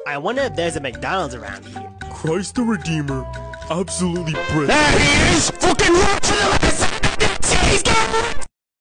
I wonder if there's a McDonald's around here. Christ the Redeemer. Absolutely brilliant. There he is! Fucking run to the left!